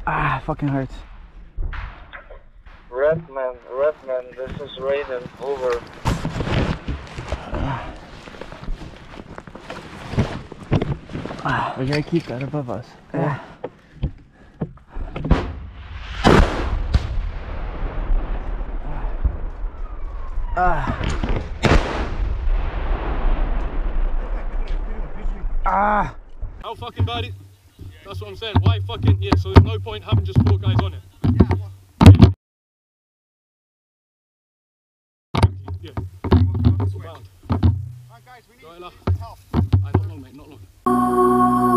Ah, fucking hurts. Redman, this is Raiden, over. We gotta keep that above us. Yeah. How fucking bad it? That's what I'm saying. Why fucking, yeah, so there's no point having just 4 guys on it. Yeah. We're bound. Alright guys, we need help. Not long mate, not long.